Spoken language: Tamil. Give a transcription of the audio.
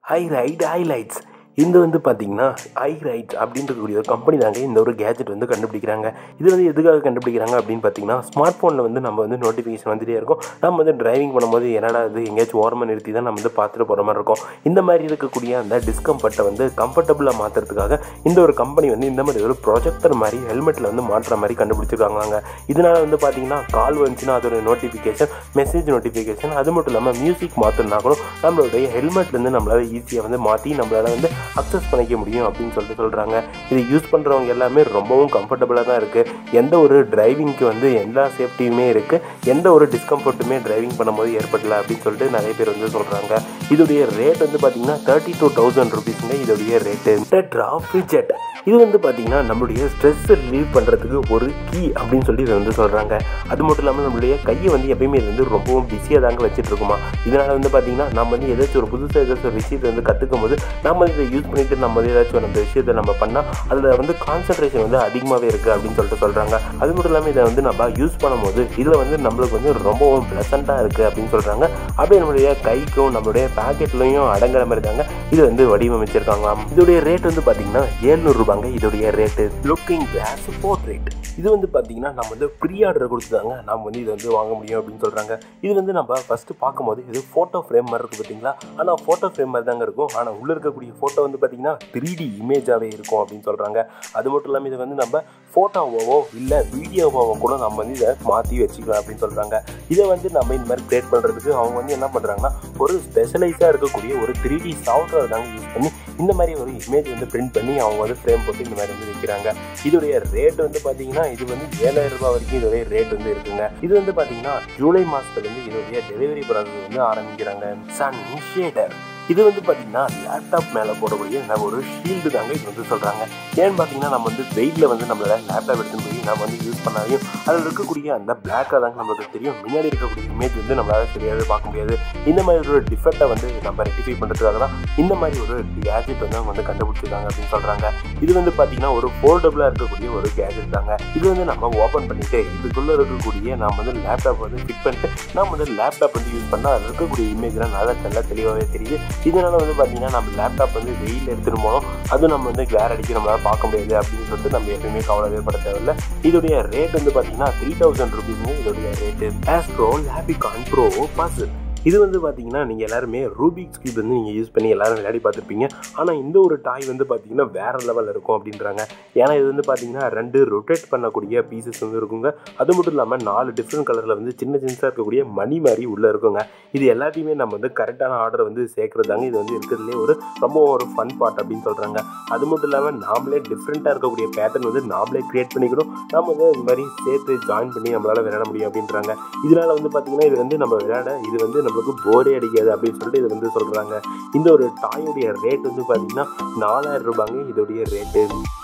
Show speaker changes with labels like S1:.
S1: ஹைலைட்ஸ் இந்த வந்து பார்த்தீங்கன்னா ஹைலைட்ஸ் அப்படின்றக்கூடிய ஒரு கம்பெனி தாங்க இந்த ஒரு கேஜெட் வந்து கண்டுபிடிக்கிறாங்க. இது வந்து எதுக்காக கண்டுபிடிக்கிறாங்க அப்படின்னு பார்த்தீங்கன்னா, ஸ்மார்ட் ஃபோனில் வந்து நம்ம வந்து நோட்டிஃபிகேஷன் வந்துகிட்டே இருக்கும். நம்ம வந்து டிரைவிங் பண்ணும்போது என்னடா இது எங்கேயாச்சும் ஓரமாக நிறுத்தி தான் நம்ம வந்து பார்த்துட்டு போகிற மாதிரி இருக்கும். இந்த மாதிரி இருக்கக்கூடிய அந்த டிஸ்கம்ஃபர்ட்டை வந்து கம்ஃபர்டபுளாக மாற்றுறதுக்காக இந்த ஒரு கம்பெனி வந்து இந்த மாதிரி ஒரு ப்ரொஜெக்டர் மாதிரி ஹெல்மெட்டில் வந்து மாற்றுற மாதிரி கண்டுபிடிச்சிருக்காங்க. இதனால் வந்து பார்த்தீங்கன்னா கால் வந்துச்சுன்னா அதோட நோட்டிஃபிகேஷன், மெசேஜ் நோட்டிஃபிகேஷன், அது மட்டும் இல்லாமல் மியூசிக் மாற்றினா கூட நம்மளுடைய ஹெல்மெட்லேருந்து நம்மளால் ஈஸியாக வந்து மாற்றி நம்மளால் வந்து அக்சஸ் பண்ணிக்க முடியும் அப்படின்னு சொல்கிறாங்க. இதை யூஸ் பண்ணுறவங்க எல்லாமே ரொம்பவும் கம்ஃபர்டபுளாக தான் இருக்குது. எந்த ஒரு டிரைவிங்க்கு வந்து எல்லா சேஃப்டியுமே இருக்குது, எந்த ஒரு டிஸ்கம்ஃபர்ட்டுமே டிரைவிங் பண்ணும்போது ஏற்படலை அப்படின்னு சொல்லிட்டு நிறைய பேர் வந்து சொல்கிறாங்க. இதோடைய ரேட் வந்து பார்த்தீங்கன்னா 32,000 rupeesங்க இதோடைய ரேட்டு. ஃபிட்ஜெட் இது வந்து பார்த்தீங்கன்னா நம்மளுடைய ஸ்ட்ரெஸ் ரிலீவ் பண்ணுறதுக்கு ஒரு கீ அப்படின்னு சொல்லி இதை வந்து சொல்கிறாங்க. அது மட்டும் இல்லாமல் நம்மளுடைய கையை வந்து எப்பயுமே இது வந்து ரொம்பவும் பிஸியாக தாங்க வச்சுட்டு இருக்குமா. இதனால் வந்து பார்த்தீங்கன்னா நம்ம வந்து ஏதாச்சும் ஒரு புதுசாக ஏதாச்சும் ஒரு விஷயத்தை வந்து கற்றுக்கும் போது நம்ம இதை யூஸ் பண்ணிவிட்டு நம்ம வந்து ஏதாச்சும் அந்த விஷயத்தை நம்ம பண்ணால் அதில் வந்து கான்சன்ட்ரேஷன் வந்து அதிகமாகவே இருக்குது அப்படின்னு சொல்லிட்டு சொல்கிறாங்க. அது மட்டும் இல்லாமல் இதை வந்து நம்ம யூஸ் பண்ணும்போது இதில் வந்து நம்மளுக்கு வந்து ரொம்பவும் ப்ளசண்ட்டாக இருக்குது அப்படின்னு சொல்கிறாங்க. அப்படியே நம்மளுடைய கைக்கும் நம்மளுடைய பேக்கெட்லையும் அடங்குற மாதிரி தாங்க இது வந்து வடிவமைச்சிருக்காங்களாம். இதோடைய ரேட் வந்து பார்த்தீங்கன்னா 700 ரூபாங்க இதோடைய ரேட்டு. லுக்கிங் கிளாஸ் போர்ட்ரேட் இது வந்து பார்த்தீங்கன்னா நம்ம வந்து ப்ரீ ஆர்டர் கொடுத்துதாங்க நம்ம வந்து இதை வந்து வாங்க முடியும் அப்படின்னு சொல்கிறாங்க. இது வந்து நம்ம ஃபஸ்ட்டு பார்க்கும்போது இது ஃபோட்டோ ஃப்ரேம் மாதிரி இருக்குது பார்த்தீங்களா. ஆனால் ஃபோட்டோ ஃப்ரேம் மாதிரி தாங்க இருக்கும். ஆனால் உள்ளே இருக்கக்கூடிய ஃபோட்டோ வந்து பார்த்தீங்கன்னா 3D இமேஜாகவே இருக்கும் அப்படின்னு சொல்கிறாங்க. அது மட்டும் இல்லாமல் இதை வந்து நம்ம ஃபோட்டோவோ இல்லை வீடியோவாவோ கூட நம்ம வந்து இதை மாற்றி வச்சுக்கலாம் அப்படின்னு சொல்கிறாங்க. இதை வந்து நம்ம இந்த மாதிரி கிரியேட் பண்ணுறதுக்கு அவங்க வந்து என்ன பண்ணுறாங்கன்னா ஒரு ஸ்பெஷலைஸாக இருக்கக்கூடிய ஒரு 3D சாஃப்ட்வேர் தாங்க யூஸ் பண்ணி இந்த மாதிரி ஒரு இமேஜ் வந்து பிரிண்ட் பண்ணி அவங்க வந்து ஃப்ரேம் போட்டு இந்த மாதிரி வந்து விற்கிறாங்க. இதோடைய ரேட் வந்து பார்த்தீங்கன்னா இது வந்து 7,000 ரூபாய் வரைக்கும் இதோடைய ரேட் வந்து இருக்குங்க. இது வந்து பார்த்தீங்கன்னா ஜூலை மாதத்துலேருந்து இதோடைய டெலிவரி ப்ராசஸ் வந்து ஆரம்பிக்கிறாங்க. சன் ஷேடர் இது வந்து பார்த்தீங்கன்னா லேப்டாப் மேலே போடக்கூடிய நம்ம ஒரு ஷீல்டு தாங்க இது வந்து சொல்கிறாங்க. ஏன்னு பார்த்தீங்கன்னா நம்ம வந்து வெயிட்டில் வந்து நம்மளோட லேப்டாப் எடுத்துன்னு போய் நம்ம வந்து யூஸ் பண்ணாலையும் அதில் இருக்கக்கூடிய அந்த பிளாக்காக தாங்க நம்மளுக்கு தெரியும். முன்னாடி இருக்கக்கூடிய இமேஜ் வந்து நம்மளால் சரியாகவே பார்க்க முடியாது. இந்த மாதிரி ஒரு டிஃபெக்டை வந்து நம்ம ரெக்டிஃபை பண்ணுறதுக்காக தான் இந்த மாதிரி ஒரு கேஜெட் வந்து அவங்க வந்து கண்டுபிடிச்சிருக்காங்க அப்படின்னு சொல்கிறாங்க. இது வந்து பார்த்தீங்கன்னா ஒரு ஃபோல்டபுளாக இருக்கக்கூடிய ஒரு கேஜெட் தாங்க. இது வந்து நம்ம ஓப்பன் பண்ணிவிட்டு இதுக்குள்ளே இருக்கக்கூடிய நம்ம வந்து லேப்டாப் வந்து ஃபிட் பண்ணிட்டு நம்ம வந்து லேப்டாப் வந்து யூஸ் பண்ணால் அதில் இருக்கக்கூடிய இமேஜ்லாம் நல்லா தெளிவாகவே தெரியுது. இதனால் வந்து பார்த்தீங்கன்னா நம்ம லேப்டாப் வந்து வெயில் எடுத்துகிட்டு போனோம் அது நம்ம வந்து கிளார் அடிக்க நம்மளால் பார்க்க முடியாது அப்படின்னு சொல்லிட்டு நம்ம எப்பயுமே கவலை ஏற்பட தேவையில்லை. இதோடைய ரேட் வந்து பார்த்தீங்கன்னா 3,000 rupeesங்க இதோடைய ரேட்டு. ஆஸ்ட்ரோ லேபிகான் ப்ரோ பசில் இது வந்து பார்த்தீங்கன்னா நீங்கள் எல்லாருமே ரூபிக்ஸ் கியூப் வந்து நீங்கள் யூஸ் பண்ணி எல்லோரும் விளையாடி பார்த்துருப்பீங்க. ஆனால் இந்த ஒரு டாய் வந்து பார்த்தீங்கன்னா வேறு லெவலில் இருக்கும் அப்படின்றாங்க. ஏன்னா இது வந்து பார்த்தீங்கன்னா 2 ரொட்டேட் பண்ணக்கூடிய பீசஸ் வந்து இருக்குங்க. அது மட்டும் இல்லாமல் 4 டிஃப்ரெண்ட் கலரில் வந்து சின்னதாக இருக்கக்கூடிய மணி மாதிரி உள்ளே இருக்குங்க. இது எல்லாத்தையுமே நம்ம வந்து கரெக்டான ஆர்டர் வந்து சேர்க்குறதாங்க இது வந்து இருக்கிறதுலே ரொம்ப ஒரு ஃபன் பார்ட் அப்படின்னு சொல்கிறாங்க. அது மட்டும் இல்லாமல் நாமளே டிஃப்ரெண்ட்டாக இருக்கக்கூடிய பேட்டர்ன் வந்து நாமளே க்ரியேட் பண்ணிக்கணும். நம்ம வந்து இந்த மாதிரி சேர்த்து ஜாயின் பண்ணி நம்மளால் விளையாட முடியும் அப்படின்றாங்க. இதனால் வந்து பார்த்தீங்கன்னா இது வந்து நம்ம விளையாட இது வந்து நம்மளுக்கு போரே அடிக்காது அப்படின்னு சொல்லிட்டு இதை வந்து சொல்கிறாங்க. இந்த ஒரு டாயோடைய ரேட் வந்து பார்த்தீங்கன்னா 4,000 ரூபாங்க இதோடைய ரேட்டு.